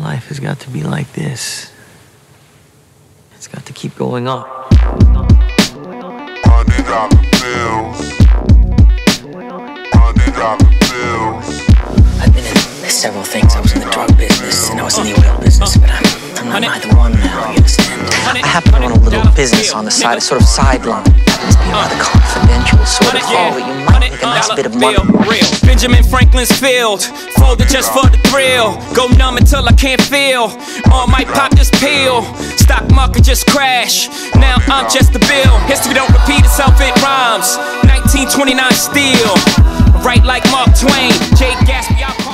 life has got to be like this. It's got to keep going up. Money dollar bills. Money dollar bills. I've been in several things. I was in the drug business and I was in the oil business, but I'm not either one now, you understand? I happen to run a little business on the side, a sort of sideline. Happens to be a rather confidential sort of haul, but you might make a nice bit of money. Benjamin Franklin's field, folded just for the thrill. Go numb until I can't feel. All might pop this pill. Stock market just crash. Now I'm just a bill. History don't repeat itself, it rhymes. 1929 steel. Right like Mark Twain. Jay Gatsby.